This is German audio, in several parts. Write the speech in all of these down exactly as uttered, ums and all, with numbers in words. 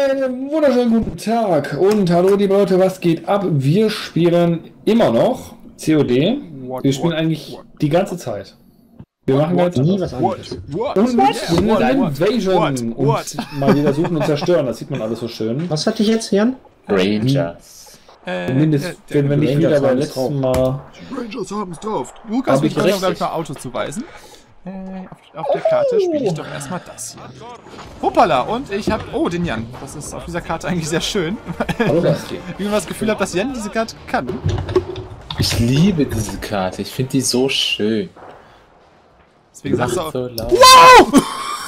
Einen wunderschönen guten Tag und hallo liebe Leute, was geht ab? Wir spielen immer noch C O D. What, Wir spielen what, eigentlich what? die ganze Zeit. Wir What, machen what, jetzt nie was anderes. What? und What? wir What? Invasion What? und mal wieder suchen und zerstören. Das sieht man alles so schön. Was hatte ich jetzt, Jan? Rangers. Äh, Zumindest äh, wenn wir nicht Rangers wieder beim haben's letzten Mal. Rangers haben es drauf. Lukas, Hab wir ich können richtig. glaube ich mal Autos zuweisen. Äh, auf, auf der Karte spiele ich doch erstmal das hier. Hoppala, und ich habe... Oh, den Jan. Das ist auf dieser Karte eigentlich sehr schön. Hallo Basti. Ich habe das Gefühl, habe, dass Jan diese Karte kann. Ich liebe diese Karte. Ich finde die so schön. Deswegen sagst du auch... So laut. Wow!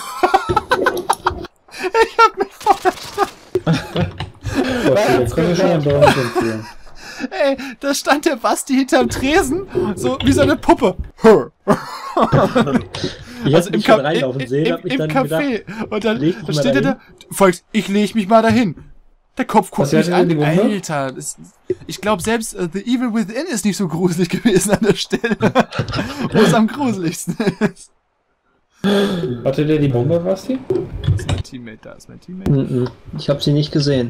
Ich hab mich voll... Okay, jetzt können wir schon ein Dorn empfehlen. Ey, da stand der Basti hinterm Tresen, so wie so eine Puppe. Ich Also hab im, mich Ka schon reinlaufen im, sehen, im, hab mich im dann Café. gedacht, Und dann, leg dich dann mal steht er da, dahin. Volks, ich leg mich mal dahin. Der Kopf guckt Was mich hat er an. denn die Bombe? Alter, das, ich glaube selbst uh, The Evil Within ist nicht so gruselig gewesen an der Stelle, wo es am gruseligsten ist. Hatte der die Bombe, Basti? Das ist mein Teammate, da ist mein Teammate. Mhm. Ich habe sie nicht gesehen.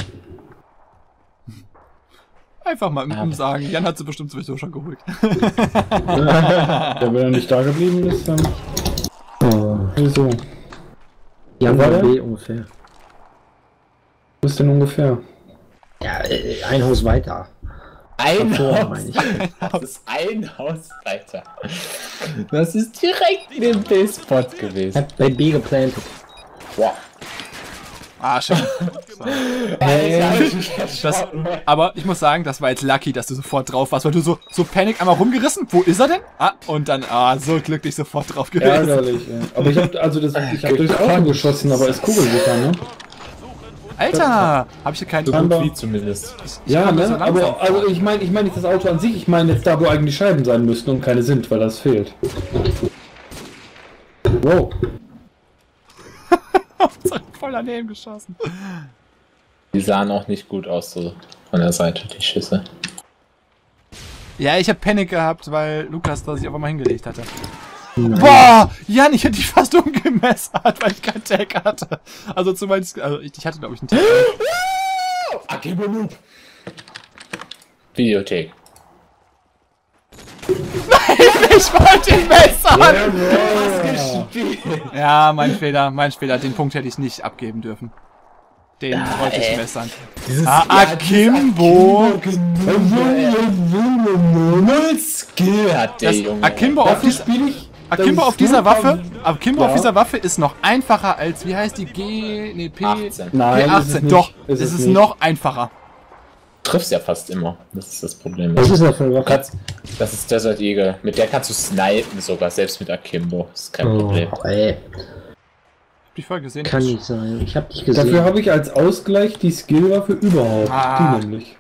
Einfach mal mit ihm sagen, Jan hat sie bestimmt sowieso schon geholt. Ja, wenn er nicht da geblieben ist, dann. Oh, wieso? Jan Wo war war der? B ungefähr. Wo ist denn ungefähr? Ja, äh, ein Haus weiter. Ein Davor, Haus. meine ich. Das ist ein Haus weiter. Das ist direkt in dem B-Spot gewesen. Hat bei B geplantet. Wow. Ah, schön. So. Das, aber ich muss sagen, das war jetzt lucky, dass du sofort drauf warst, weil du so, so Panik einmal rumgerissen. Wo ist er denn? Ah, und dann, ah, so glücklich sofort drauf gewesen. Ärgerlich, ja. Aber ich hab, also das, ich hab durchs Auto geschossen, aber ist kugelsicher, ne? Alter, hab ich hier keinen So Scheinbar. gut wie zumindest. Ich Ja, kann das ne? so langsam Aber also ich meine, ich meine nicht das Auto an sich, ich meine jetzt da, wo eigentlich Scheiben sein müssten und keine sind, weil das fehlt. Wow. voll daneben geschossen. Die sahen auch nicht gut aus, so von der Seite, die Schüsse. Ja, ich hab Panik gehabt, weil Lukas da sich auf einmal hingelegt hatte. Nein. Boah, Jan, ich hätte dich fast umgemessert, weil ich keinen Tag hatte. Also zumindest, also ich, ich hatte glaube ich einen Tag. Akimo Noob. Videothek. Ich wollte ihn messern! Ja, Ja, mein Fehler, mein Fehler. Den Punkt hätte ich nicht abgeben dürfen. Den Ja, wollte ich ey. messern. Dieses, Ah, Akimbo! Null Skill hat der Das Junge. Akimbo auf, dafür dieser, spiele ich. Akimbo das auf dieser Skill- Waffe, Akimbo auf Ja. dieser Waffe ist noch einfacher als, wie heißt die, G, nee, P, achtzehn. Nein, P ist es achtzehn. nicht. Doch, Ist es es ist nicht. noch einfacher. Du triffst ja fast immer. Das ist das Problem. Was ist das für eine Du Waffe? kannst, das ist Desert Eagle. Mit der kannst du snipen sogar, selbst mit Akimbo. Das ist kein Problem. Oh, ey, Hab ich vorher gesehen. kann nicht sein. Ich hab dich gesehen. Dafür habe ich als Ausgleich die Skillwaffe überhaupt. Ah. Die nämlich.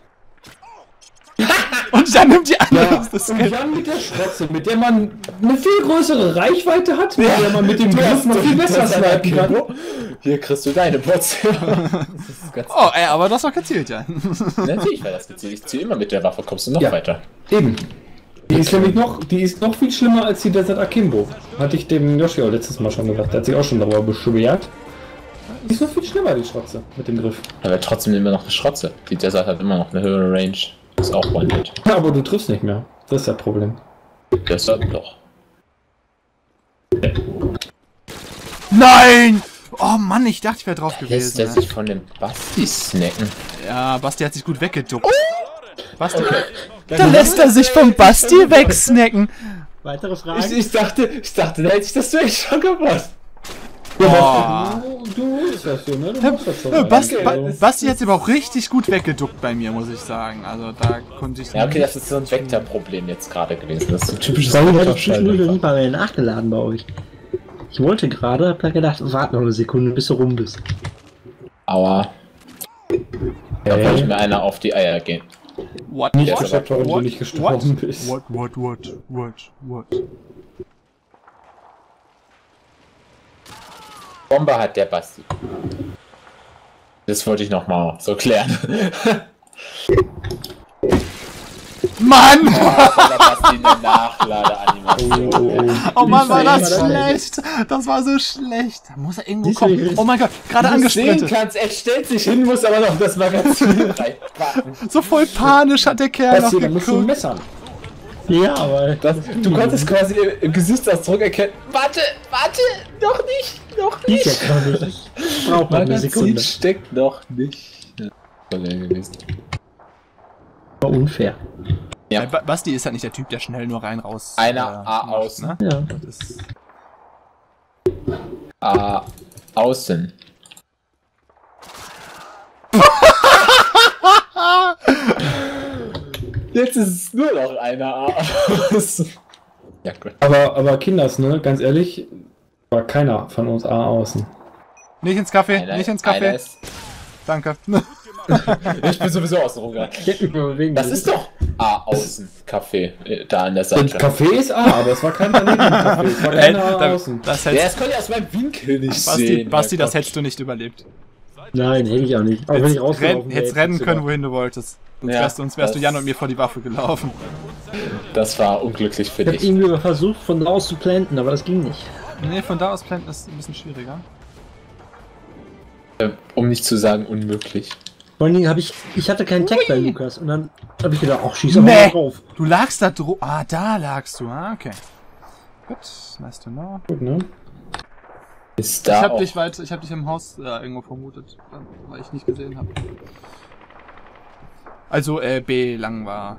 Und dann nimmt die andere Ja, das und Skill. dann mit der Schrotze, mit der man eine viel größere Reichweite hat, mit der man mit dem Griff noch viel besser snipen kann. Hier kriegst du deine Portion. Das ist ganz Oh, ey, aber das war gezielt, ja. Natürlich war das gezielt. Ich zieh immer mit der Waffe, kommst du noch Ja. weiter. Eben. Die ist nämlich noch, die ist noch viel schlimmer als die Desert Akimbo. Hatte ich dem Yoshi auch letztes Mal schon gesagt. Der hat sich auch schon darüber beschwert. Die ist noch viel schlimmer, die Schrotze, mit dem Griff. Aber trotzdem immer noch eine Schrotze. Die Desert hat immer noch eine höhere Range. Ist auch One-Hit. Ja, aber du triffst nicht mehr. Das ist das Problem. Desert doch. Nein! Oh Mann, ich dachte, ich wäre drauf Lässt er gewesen. sich von dem Basti snacken? Ja, Basti hat sich gut weggeduckt. Basti, da lässt er sich vom Basti wegsnacken. Weitere Fragen? Ich, ich dachte, ich dachte, da hätte ich das echt schon gewusst. Boah. Du, du ist das so, ne? Du machst das schon. Ja, Basti, Okay. ba Basti hat sich aber auch richtig gut weggeduckt bei mir, muss ich sagen. Also da konnte ich... Ja, okay, das ist so ein Vektorproblem jetzt gerade gewesen. Das ist so ein typisches Warum hätte ich zwischendurch noch Vektorschalter. nicht mal mehr nachgeladen bei euch? Ich wollte gerade, hab dann gedacht, warte noch eine Sekunde, bis du rum bist. Aua. Da wollte mir einer auf die Eier gehen. What? Nicht What? geschafft, warum du What? nicht gestorben What? bist. What, what, what, what, what? Bombe hat der Basti. Das wollte ich noch mal so klären. Mann! Was die eine Nachladeanimation. Oh, oh, oh. Oh Mann, war das Scheiße. schlecht! Das war so schlecht. Da muss er irgendwo Siehst du, kommen. wie- Oh mein Gott, gerade Du sehen angesprintet. kannst, er stellt sich hin, muss aber noch das Magazin reinpacken. So voll panisch hat der Kerl noch Basti, da musst du geguckt. messern. Ja, aber Das, du konntest quasi im Gesichtsausdruck erkennen. Warte, warte, noch nicht, noch geht ja nicht. gar nicht. Ich brauche mal eine Magazin Sekunde. steckt noch nicht. Ja, soll der gewesen. War unfair. Ja. Äh, Ba- Basti ist halt nicht der Typ, der schnell nur rein raus. Einer äh, A macht, außen. Ne? Ja. Das ist, Ah, außen. Jetzt ist es nur noch einer A außen. Ja, gut. Aber, aber Kinders, ne, ganz ehrlich, war keiner von uns A außen. nicht ins Café, Einer- nicht ins einer Café. ist- Danke. Ich bin sowieso außen rum gegangen. Das ist doch A außen Café äh, da an der Und Seite. Café ist A, aber es war kein daneben Café, es war Ey, keiner A da- außen. das Ja, hättest, das konnte ich aus meinem Winkel nicht Basti, sehen. Basti, Mein das Gott. hättest du nicht überlebt. Nein, hätte ich auch nicht. Auch wenn ich Hättest, rausgelaufen renn, wäre, hättest rennen hätte ich können, sogar- wohin du wolltest. Sonst Ja, wärst du, sonst wärst du das- Jan und mir vor die Waffe gelaufen. Das war unglücklich für Ich habe dich. irgendwie mal versucht, von da aus zu planten, aber das ging nicht. Nee, von da aus planten ist ein bisschen schwieriger. Äh, Um nicht zu sagen unmöglich. Vor allen Dingen habe ich, ich hatte keinen Tag bei Lukas und dann habe ich gedacht, ach, schieß aber Nee. mal drauf. Du lagst da dro... Ah, da lagst du. Ah, okay. Gut, nice to know. Gut, ne? Ist Ich da hab auch. dich weit, ich hab dich im Haus äh, irgendwo vermutet, weil ich nicht gesehen habe. Also, äh, B lang war.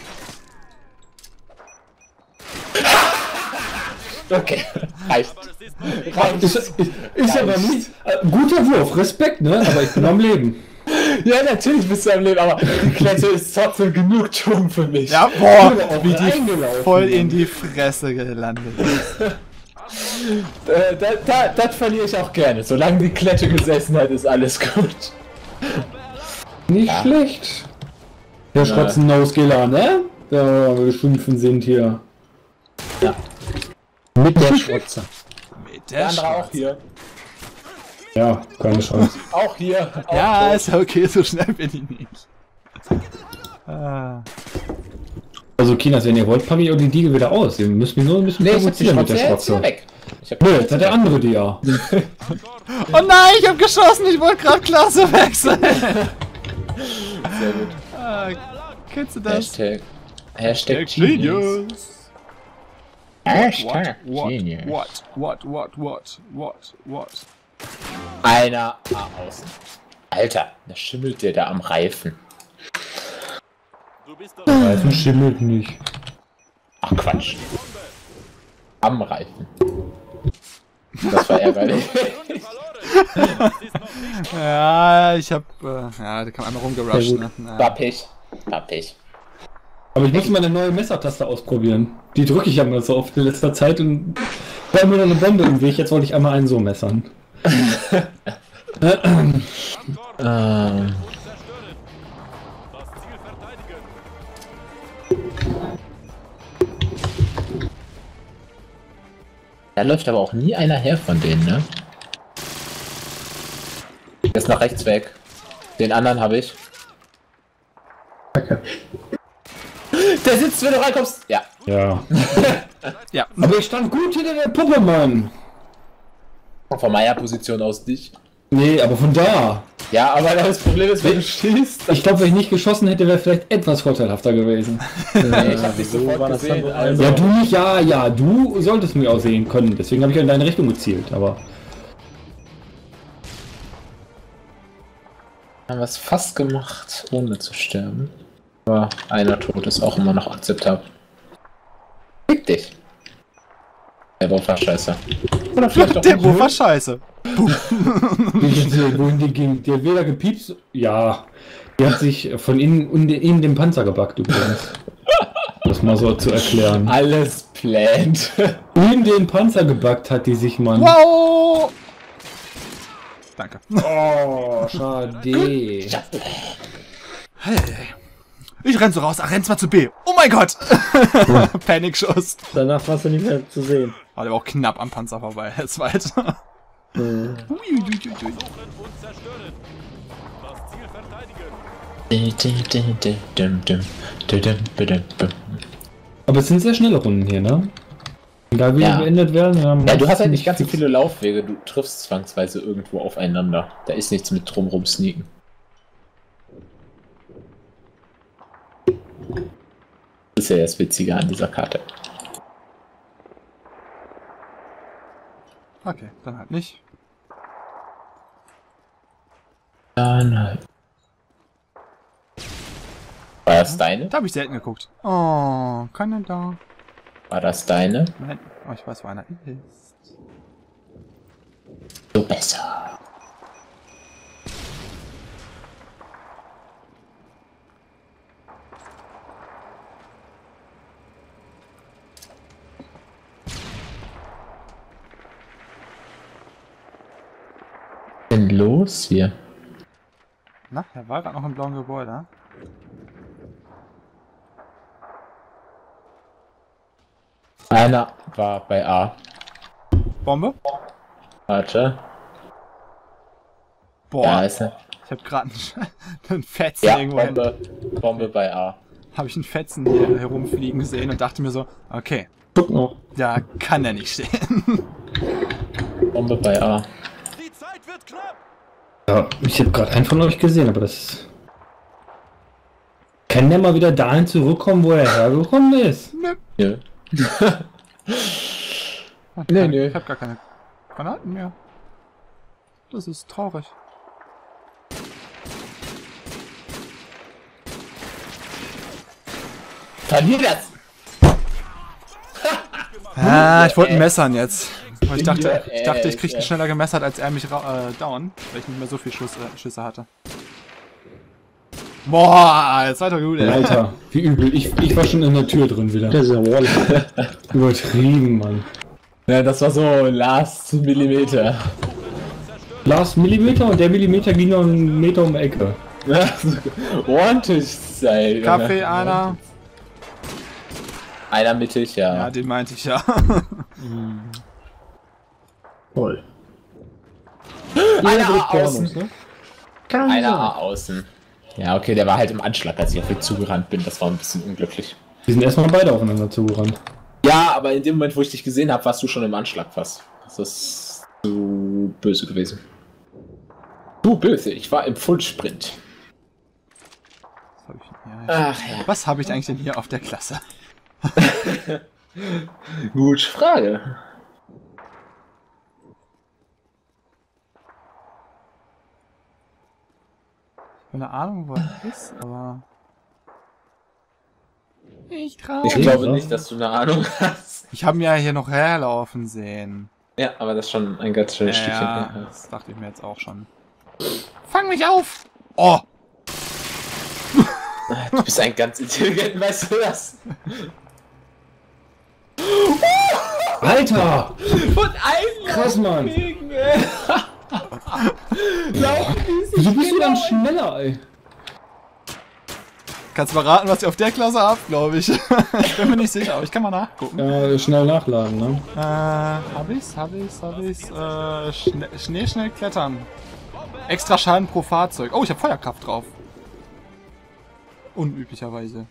Okay, reicht. reicht. Ist, ist, ist aber nicht. Äh, guter Wurf, Respekt, ne? Aber ich bin am Leben. Ja, natürlich bist du am Leben, aber die Klette ist trotzdem Genugtuung für mich. Ja, boah, bin aber auch wie die reingelaufen, voll Mann. in die Fresse gelandet ist. Äh, da, da, das verliere ich auch gerne. Solange die Klette gesessen hat, ist alles gut. Nicht Ja. schlecht. Der Schrotzen-Nausgeller, ne? Da wir geschimpfen sind hier. Ja. Mit der Schrotzer. Mit Der der andere auch Schwarz. hier. Ja, keine Chance. Auch hier. Auch Ja, tot. ist okay, so schnell bin ich nicht. Ah. Also, Kinas, wenn ihr wollt, packe ich auch die Diegel wieder aus. Ihr müsst mich nur ein bisschen Nee, ich hab die provozieren mit Schrotze der jetzt hier Schrotze. weg. Ich hab Nö, jetzt hat der andere die ja. Oh nein, ich hab geschossen, ich wollte gerade Klasse wechseln. Sehr gut. Ah, kennst du das? Hashtag. Hashtag Genius. Hashtag What, Genius. what, what, what, what, what, what? Einer A außen. Alter, da schimmelt der da am Reifen. Reifen schimmelt nicht. Ach Quatsch. Am Reifen. Das war ärgerlich. Ja, ich hab, äh, ja, der kam einmal rumgerusht, Sehr ne? gut. Ja. War Pech. War Pech. Aber ich muss mal eine neue Messertaste ausprobieren. Die drücke ich ja mal so oft in letzter Zeit und war immer noch eine Bombe im Weg. Jetzt wollte ich einmal einen so messern. Ähm. Da läuft aber auch nie einer her von denen, ne? Der ist nach rechts weg. Den anderen habe ich. Danke. Der sitzt, wenn du reinkommst. Ja. Ja. Ja, Aber ich stand gut hinter der Puppe, Mann. Von meiner Position aus nicht. Nee, aber von da. Ja, aber das Problem ist, wenn du schießt. Ich glaube, wenn ich nicht geschossen hätte, wäre vielleicht etwas vorteilhafter gewesen. Nee, ich hab dich so sofort war das gesehen. dann wohl. Also. Ja, du nicht, ja, ja, du solltest mich auch sehen können. Deswegen habe ich in deine Richtung gezielt, aber. Haben wir es fast gemacht, ohne zu sterben. Aber einer tot ist auch immer noch akzeptabel. Fick dich. Der Wurf war scheiße. Oder vielleicht auch der nicht. Wurf war scheiße. Wohin die ging? Die hat weder gepiepst. Ja. Die hat sich von innen in, in den Panzer gebackt übrigens. Das mal so zu erklären. Alles plant. In den Panzer gebackt hat die sich, Mann. Wow! Danke. Oh, schade. Hey. Ich renn so raus. Ach, renn's mal zu B. Oh mein Gott! Panikschuss. Danach warst du nicht mehr zu sehen. Oh, der war auch knapp am Panzer vorbei. Der zweite. Aber es sind sehr schnelle Runden hier, ne? Egal wie Ja. die beendet werden. Ja, Ja, du hast halt nicht ganz so fix. viele Laufwege, du triffst zwangsweise irgendwo aufeinander. Da ist nichts mit drumrum sneaken. Das ist ja das Witzige an dieser Karte. Okay, dann halt nicht. Dann halt. War das deine? Da habe ich selten geguckt. Oh, Kanada. War das deine? Nein, oh, ich weiß, wo einer ist. So besser. Was ist denn los hier? Na, er war gerade noch im blauen Gebäude. Einer war bei A. Bombe? Warte. Boah, Da ist er. ich habe gerade einen, einen Fetzen Ja, irgendwo hin. Bombe, Bombe bei A. Habe ich einen Fetzen hier herumfliegen gesehen und dachte mir so, okay, Guck noch. da kann er nicht stehen. Bombe bei A. Die Zeit wird knapp. Ja, ich habe gerade einen von euch gesehen, aber das... Kann der mal wieder dahin zurückkommen, wo er hergekommen ist? Nö. nee, nö. Ich habe gar keine Granaten mehr. Das ist traurig. Verlier das! Ah, ich wollte ihn messern jetzt. Aber ich dachte, Ja, ich dachte, ich äh, krieg ihn äh. schneller gemessert, als er mich ra- äh, down, weil ich nicht mehr so viel Schuss, äh, Schüsse hatte. Boah, jetzt seid ihr gut, ey. Alter, wie übel. Ich, ich war schon in der Tür drin wieder. Das ist ja Wall. Übertrieben, Mann. Ja, das war so last Millimeter. Last Millimeter und der Millimeter ging noch einen Meter um die Ecke. Ordentlich sein. Kaffee, einer. Einer mittig, ja. Ja, den meinte ich ja. Voll. Einer direkt außen. Pornos, ne? Kann Einer sein. A außen. Ja, okay, der war halt im Anschlag, als ich auf ihn zugerannt bin. Das war ein bisschen unglücklich. Die sind erstmal beide aufeinander zugerannt. Ja, aber in dem Moment, wo ich dich gesehen habe, warst du schon im Anschlag fast. Das ist zu böse gewesen. Du böse, ich war im Fullsprint. Was hab ich, ja, ja. Ach ja. Was habe ich eigentlich denn hier auf der Klasse? Gute Frage. Keine Ahnung, wo er ist, aber... Ich trau Ich mich. glaube nicht, dass du eine Ahnung hast. Ich habe ihn ja hier noch herlaufen sehen. Ja, aber das ist schon ein ganz schönes Stückchen. Ja, her. das dachte ich mir jetzt auch schon. Fang mich auf! Oh! Du bist ein ganz intelligent, weißt du das? Alter! Und ein Krass, Mann! Gegen, ey. Laufen die sich Wieso bist du dann genau- schneller, ey? Kannst du mal raten, was ich auf der Klasse hab, glaube ich. Ich bin mir nicht sicher, aber ich kann mal nachgucken. Ja, schnell nachladen, ne? Äh, hab ich's, hab ich's, hab ich's. Äh, Schne Schnee schnell klettern. Extra Schaden pro Fahrzeug. Oh, ich hab Feuerkraft drauf. Unüblicherweise.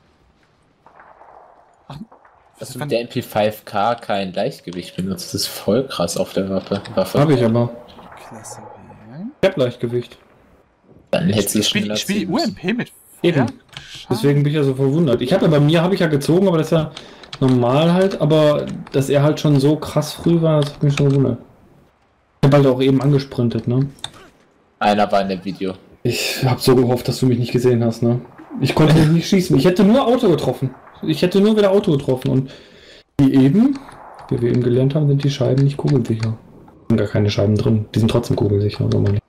Ach, Dass du mit der M P fünf K kein Leichtgewicht benutzt, das ist voll krass auf der Waffe. Waffe. Hab ich aber. Klasse wählen. Ich hab Leichtgewicht. Dann hättest du es Spiel, schneller spiel die ziehen U müssen. M P mit Eben. Feuerschaden? Deswegen bin ich ja so verwundert. Ich habe ja bei mir habe ich ja gezogen, aber das ist ja normal halt, aber dass er halt schon so krass früh war, das hat mich schon gewundert. Ich habe halt auch eben angesprintet, ne? Einer war in dem Video. Ich habe so gehofft, dass du mich nicht gesehen hast, ne? Ich konnte mich nicht schießen. Ich hätte nur Auto getroffen. Ich hätte nur wieder Auto getroffen und wie eben, wie wir eben gelernt haben, sind die Scheiben nicht kugelsicher. Sind gar keine Scheiben drin. Die sind trotzdem kugelsicher, so meine ich.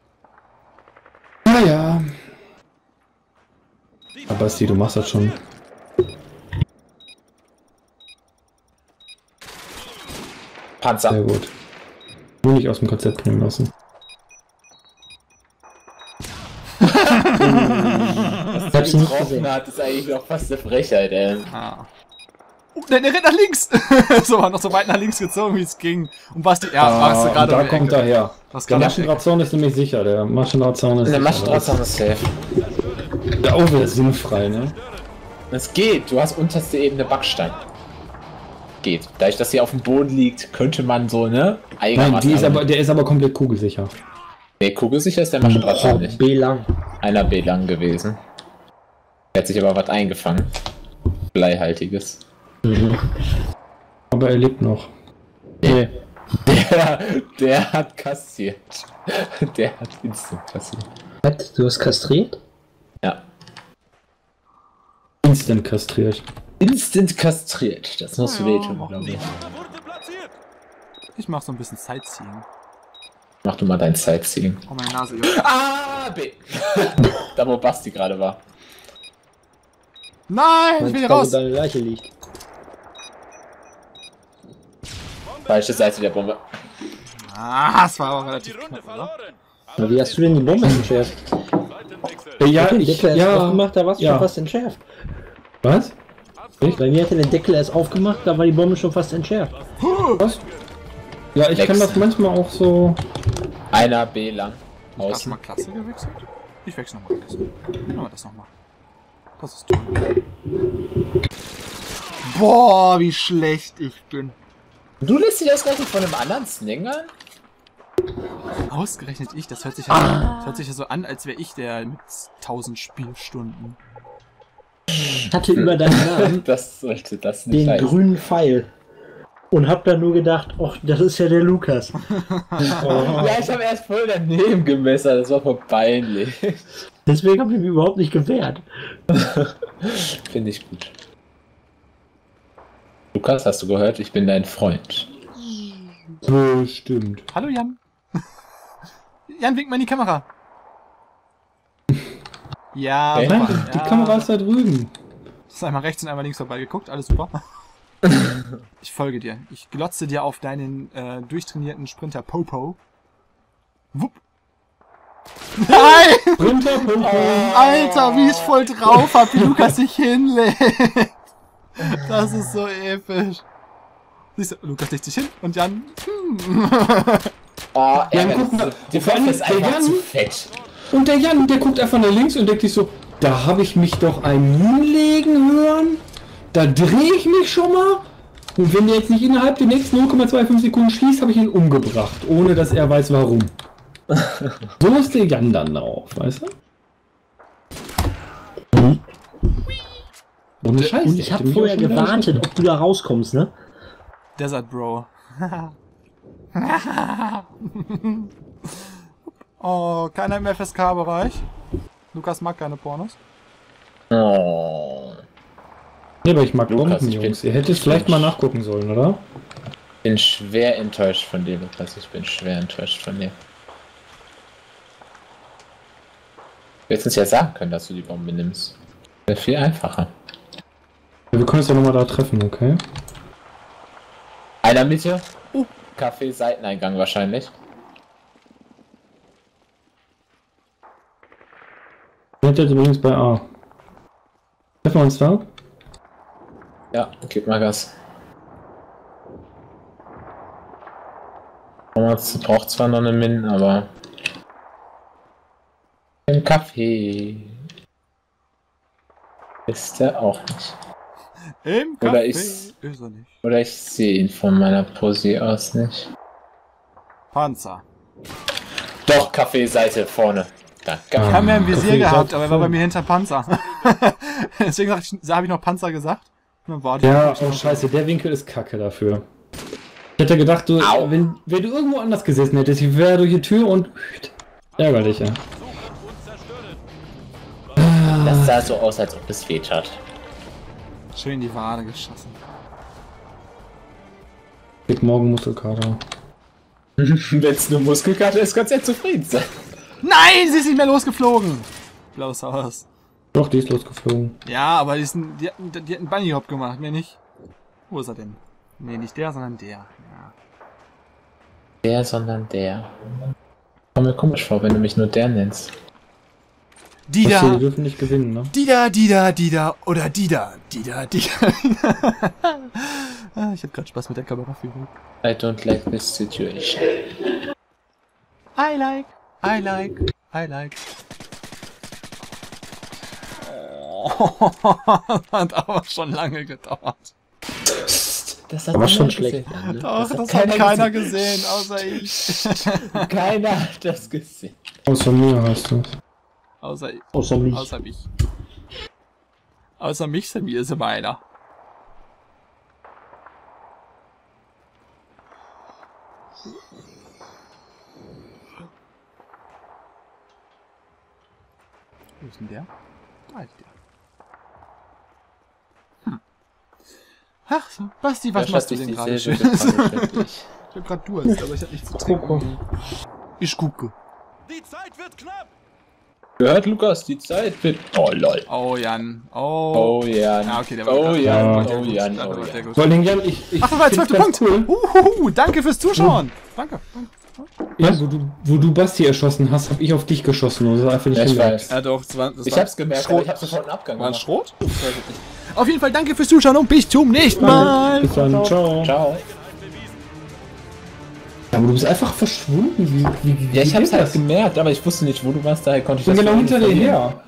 Naja. Aber Basti, du machst das schon. Panzer. Sehr gut. Nur nicht aus dem Konzept bringen lassen. Was hab's der nicht getroffen gesehen. hat, ist eigentlich noch fast eine Frechheit, ey. Ah. Oh, der, der rennt nach links. So, war noch so weit nach links gezogen, wie es ging. Und was die... Ja, Ah, warst du gerade da um die kommt Ecke. er her. Was Der gerade Maschendrahtzaun ist nämlich sicher. Der Maschendrahtzaun ist Der sicher. Maschendrahtzaun ist safe. Der auch wieder sinnfrei, ne? Es geht, du hast unterste Ebene Backstein. Geht. Dadurch, dass sie auf dem Boden liegt, könnte man so, ne? Nein, die ist aber, der ist aber komplett kugelsicher. Nee, kugelsicher ist der Maschendrahtzaun nicht. B lang. Einer B lang gewesen. Er hat sich aber was eingefangen. Bleihaltiges. Aber er lebt noch. Nee. Der, der hat kassiert. Der hat instant kassiert. Was? Du hast kastriert? Ja. Instant kastriert. Instant kastriert. Das muss Ja, wehtun, mach glaube ich. Wurde platziert. Ich mach so ein bisschen Sightseeing. Mach du mal dein Sightseeing. Oh, meine Nase juckt. Ah, B. Da, wo Basti gerade war. Nein, ich will hier Da, wo raus. deine Leiche liegt. Falsche Seite der Bombe. Ah, das war auch Die relativ Runde knapp, oder? verloren. Aber wie hast du denn die Bombe entschärft? Seitenwechsel. Äh, Ja, Den ich, Deckel erst ja. aufgemacht, da warst du ja. schon fast entschärft. Was? Bei mir hat er den Deckel erst aufgemacht, da war die Bombe schon fast entschärft. Was? Ja, ich kann Sechs. das manchmal auch so... Einer B lang. Hast du Außen. mal Klasse gewechselt? Ich wechsle nochmal Klasse. Machen wir das nochmal. Das ist toll. Boah, wie schlecht ich bin. Du lässt dich das gleich von einem anderen sningern? Ausgerechnet ich, das hört sich ja, so, das hört sich ja so an, als wäre ich der mit tausend Spielstunden. Hatte über deinen Namen Das sollte das nicht den sein. grünen Pfeil. Und hab dann nur gedacht, ach, das ist ja der Lukas. Ja, ich habe erst voll daneben gemessert, das war voll peinlich. Deswegen habe ich mich überhaupt nicht gewehrt. Finde ich gut. Lukas, hast du gehört? Ich bin dein Freund. So, stimmt. Hallo Jan. Jan, wink mal in die Kamera. Ja, Okay. super. Nein, die ja. Kamera ist da drüben. Ist einmal rechts und einmal links vorbeigeguckt, alles super. Ich folge dir. Ich glotze dir auf deinen äh, durchtrainierten Sprinter Popo. Wupp. Nein! Sprinter, Punkt. Alter, wie ich voll drauf hab, wie Lukas sich hinlegt. Das ist so episch. Siehst du, Lukas legt sich hin und Jan... Hm. Oh, Ja, ärgerlich. guck mal, Die vor allem Waffe ist der einfach Jan- zu fett. Und der Jan, der guckt einfach nach links und denkt sich so, da habe ich mich doch einlegen hören. Da drehe ich mich schon mal. Und wenn der jetzt nicht innerhalb der nächsten null Komma fünfundzwanzig Sekunden schießt, habe ich ihn umgebracht, ohne dass er weiß warum. So ist der Jan dann drauf, weißt du? Mhm. Ohne Scheiß. Und der ich hätte habe mich vorher auch schon wieder gewartet, ob du da rauskommst, ne? Desert Bro. Oh, keiner im F S K-Bereich. Lukas mag keine Pornos. Oh. Nee, aber ich mag Lukas, Bomben, ich bin- Jungs. Ihr hättet vielleicht mal nachgucken sollen, oder? Ich bin schwer enttäuscht von dir, Lukas. Ich bin schwer enttäuscht von dir. Du hättest uns ja sagen können, dass du die Bombe nimmst. Wäre viel einfacher. Ja, wir können uns ja nochmal da treffen, okay? Einer Mitte. Uh. Café Seiteneingang wahrscheinlich. Wir sind jetzt übrigens bei A. Treffen wir uns da? Ja, gib mal Gas. Thomas braucht zwar noch eine Min, aber im Café ist er auch nicht. Im Oder Café ich- ist er nicht. Oder ich sehe ihn von meiner Posi aus nicht. Panzer. Doch, Kaffeeseite vorne. Danke. Ich habe mir im Visier Kaffee gehabt, sagt aber er war schon. bei mir hinter Panzer. Deswegen habe ich, hab ich noch Panzer gesagt. Dann warte Ja, ich. oh scheiße, der Winkel ist kacke dafür. Ich hätte gedacht, du, Au. wenn, wenn du irgendwo anders gesessen hättest, ich wäre durch die Tür und... Ärgerlich, ja. Suchen und zerstören. Das sah so aus, als ob es weh tat. Schön in die Wade geschossen. Geht morgen Muskelkater. Wenn es nur Muskelkater ist, kannst du ja zufrieden sein. Nein, sie ist nicht mehr losgeflogen. Blaues Haus. Doch, die ist losgeflogen. Ja, aber die, ist ein, die, hat, die hat einen Bunny Hop gemacht, mir nicht. Wo ist er denn? Nee, nicht der, sondern der. Ja. Der, sondern der. Komm mir komisch vor, wenn du mich nur der nennst. Dida. Achso, die dürfen nicht gewinnen, ne? Dida, Dida, Dida oder Dida. Dida, Dida. Ah, ich hab grad Spaß mit der Kameraführung. I don't like this situation. I like, I like, I like. Oh, hat aber schon lange gedauert. Das hat Aber schon niemand schlecht. gesehen, ne? Doch, das, hat hat keiner gesehen, außer ich. Keiner hat das gesehen. Außer mir heißt das. Außer, Außer mich. außer mich. Außer mich, Sammy, ist immer einer. Wo ist denn der? Da ist der. Hm. Ach so, Basti, was Josh machst du hat sich denn gerade dieselbe schön? Frage gestellt wie ich. Ich hab grad Durst, aber ich hab nichts zu trinken. Ich gucke. Die Zeit wird knapp. Gehört, Lukas, die Zeit wird... Oh, lol. Oh, Jan. Oh. Oh, Jan. Ja, okay, der war Oh, gut. Jan. Der war Oh, gut. Jan. Der war Oh, sehr Jan. gut. Vor allem, Jan, ich, ich Ach, das war der find's zweite ganz Punkt. Uhuhu, danke fürs Zuschauen. Danke. Ja, wo du, wo du Basti erschossen hast, hab ich auf dich geschossen. Und das ist einfach nicht Ja, ich gemerkt. weiß. Ja, doch, das war, das Ich war hab's gemerkt, Schrot. aber ich hab sofort einen Abgang War ein gemacht. Schrot? Ich weiß es nicht. Auf jeden Fall danke fürs Zuschauen und bis zum nächsten Mal. Bis dann, ciao. Ciao. Aber du bist einfach verschwunden. Wie, wie, wie Ja, ich geht hab's halt das? gemerkt, aber ich wusste nicht, wo du warst, daher konnte ich Ich bin das genau nicht hinter dir verlieren. her.